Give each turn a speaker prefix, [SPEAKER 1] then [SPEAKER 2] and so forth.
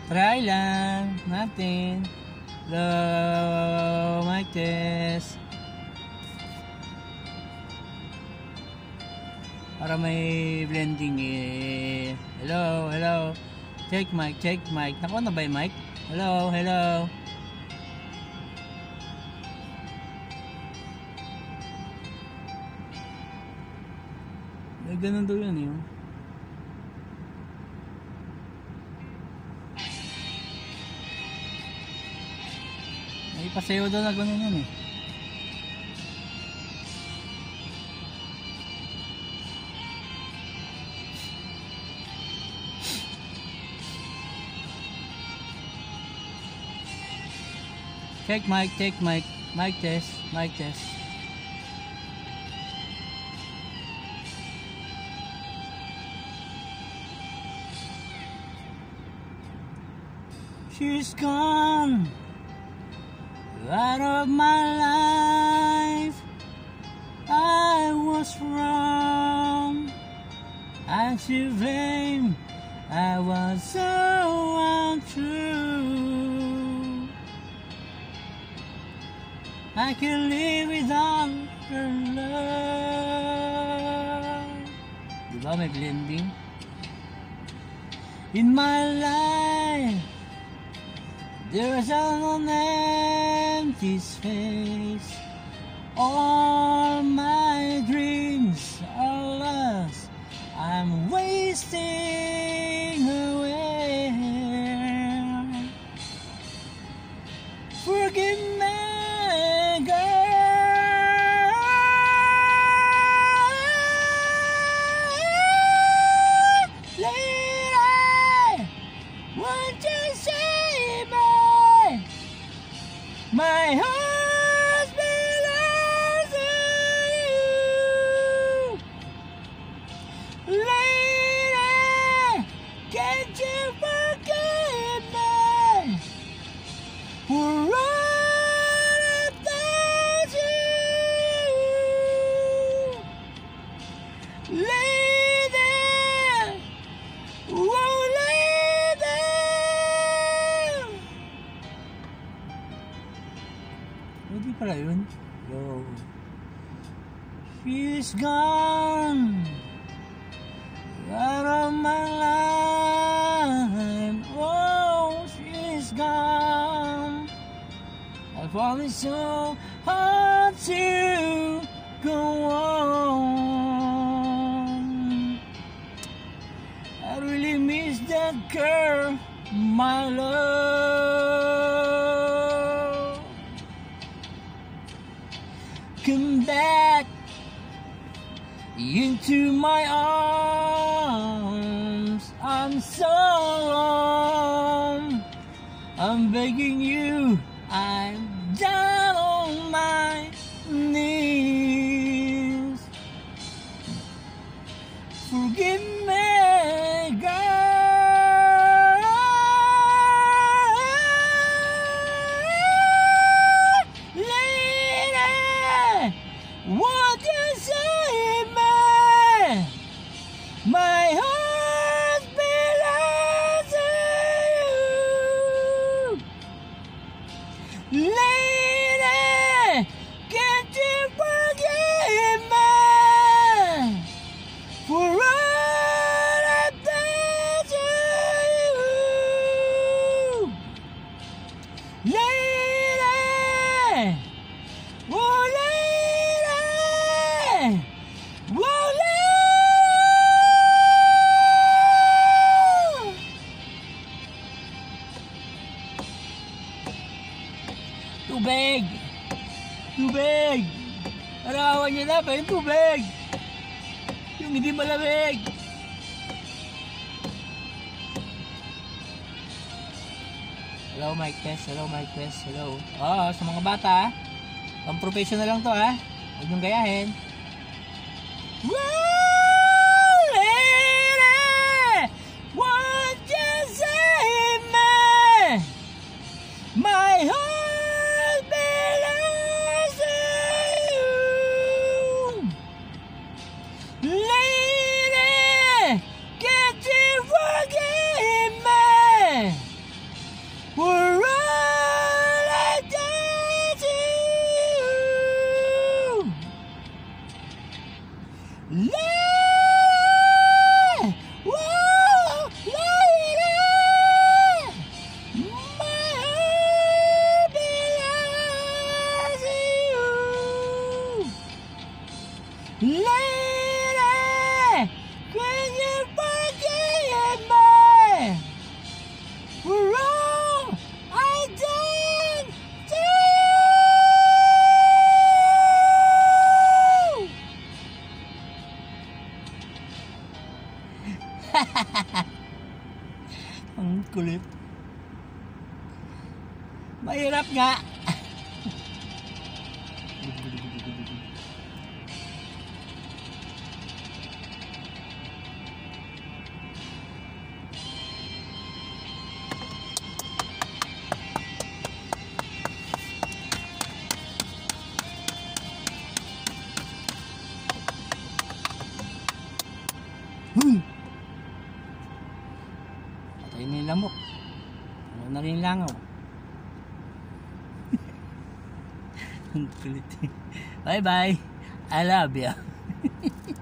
[SPEAKER 1] Try lang natin. Hello, mic test. Para may blending eh. Hello, hello. Check mic, check mic. Nakuha na ba yung mic? Hello, hello. Eh, ganun daw yun eh. May pasayo daw na ganun yun eh. Check mic, check mic. Mic test, mic test. She's gone out of my life. I was wrong. I should blame. I was so untrue. I can live without her love. Diba may blending? In my life there is an empty space. All my dreams are lost. I'm wasting away. Forgive me, girl. Lady, won't you save me? My heart belongs to you. Lady, can't you forgive me for all I've done to you? Lady, oh lady. Hindi pala yun. Yo. She's gone out of my life. Oh, she's gone. I found it so hard to go on. I really miss that girl, my love. Come back into my arms. I'm so alone. I'm begging you. I'm down on my knees. Forgive me, girl. Lady, won't you save me? My heart belongs to you. Lady, can't you forgive me for all I've done to you? Lady, oh lady, oh lady. Tubig! Tubig! Arawan niyo na pa yung tubig! Yung hindi malamig! Hello, mic test. Hello, mic test. Hello. Oo, sa mga bata, pang professional lang to ha. Huwag niyong gayahin. Woo! Lady! Won't you save me? My heart belongs to you. Lady, can't you forgive me Ang kulit. Mahirap nga. Patay na yung lamok. Ano na rin langaw. Ang kulit. Bye bye. I love you.